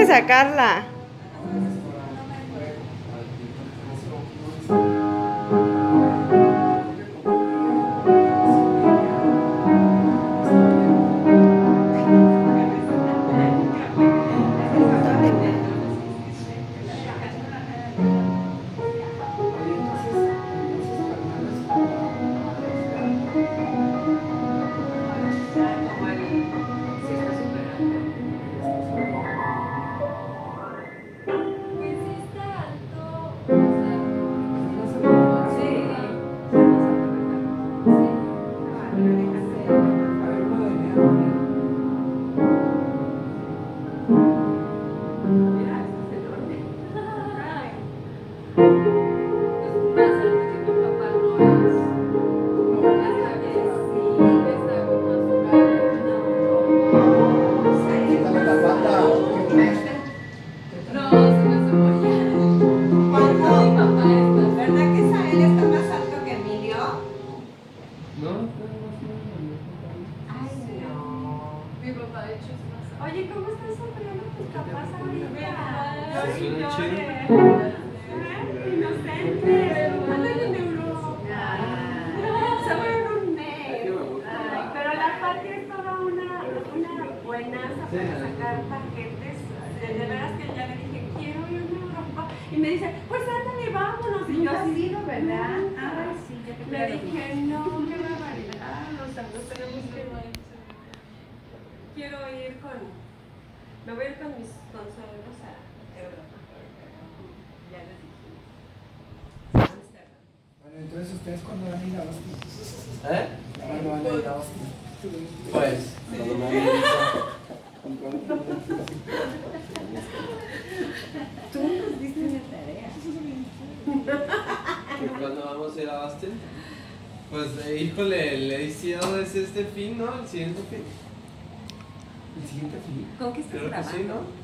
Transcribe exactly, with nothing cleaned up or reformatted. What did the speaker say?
sacarla. Oye, ¿cómo están sufriendo tus papás ahorita? Sí, Ay, chido. llores. Inocentes. Andan en Europa. Se fueron un mes. Ay, pero la patria es toda una, una buenaza para sacar paquetes. De, de veras que ya le dije, quiero ir a Europa. Y me dice, pues ándale, vámonos. Y yo así, ¿verdad? Ay, sí, ya te le dije, no, qué barbaridad. Los amigos tenemos que ir. Quiero ir con, me voy a ir con mis consuelos a Europa. Ya les dijimos. Amsterdam. Bueno, entonces ustedes cuando van a ir a Austin. ¿Eh? ¿Cuándo van a ir a Austin? Pues, cuando me avisa. Tú nos diste una tarea. ¿Cuándo vamos a ir a Austin? Pues, eh, híjole, le hicieron es este fin, ¿no? El siguiente fin. ¿El siguiente fin? ¿Con qué estás Creo que grabando? sí, ¿no?